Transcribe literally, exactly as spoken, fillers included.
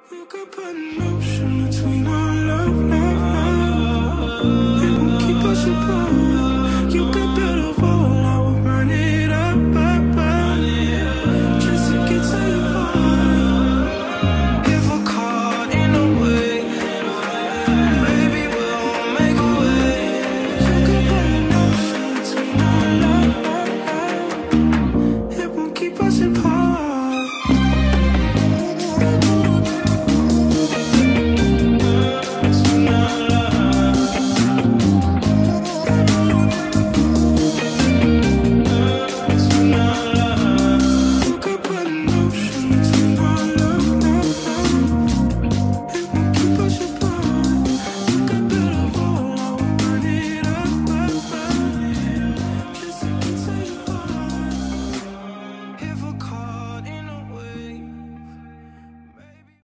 You could put an ocean between our love, love, love. It won't keep us apart. You could build